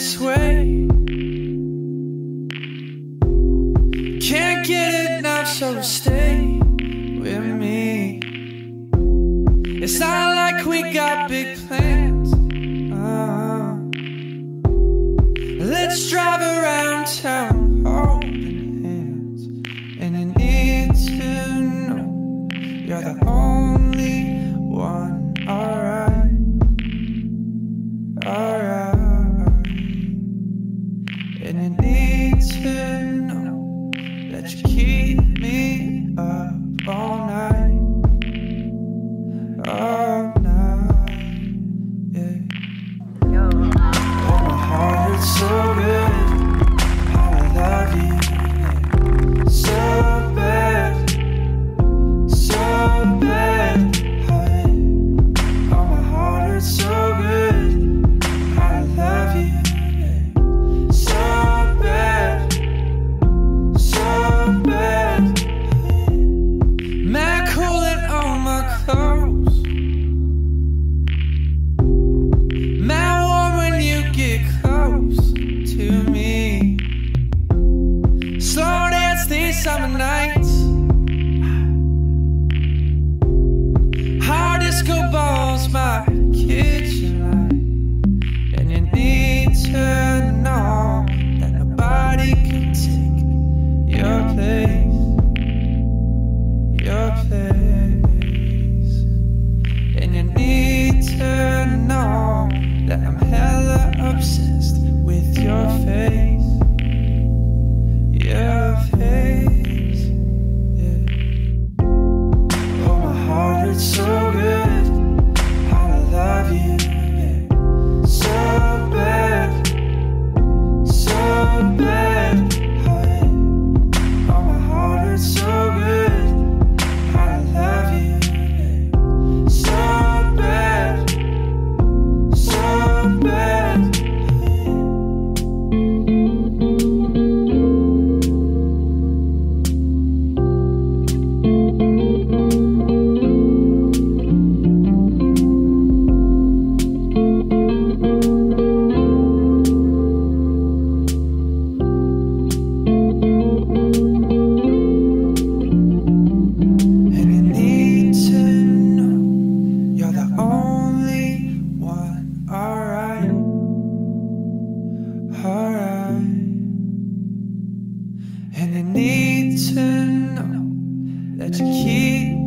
this way. Can't get enough, so stay with me. It's not like we got big plans. Let's drive around town holding hands. And you need to know you're the only one. Alright, alright. And you need to know that you keep me up all night. All night, yeah. Oh, my heart hurts so good. How I love you, yeah. So bad, so bad. Oh, my heart hurts so good. How I love you, yeah. So bad, so bad. Mac holding on my clothes. Mac warm when you get close to me. Slow dance these summer nights. Hard disco balls, my kitchen light. And you need to know that nobody can take your place. Your place. And you need to know that I'm hella obsessed with your face. Your face, yeah. Oh, my heart hurts so good. How I love you, yeah. So bad, so bad. Oh, my heart hurts so good. How I love you, yeah. So bad, so bad. And you need to know you're the only one. Alright, alright. And you need to know that you keep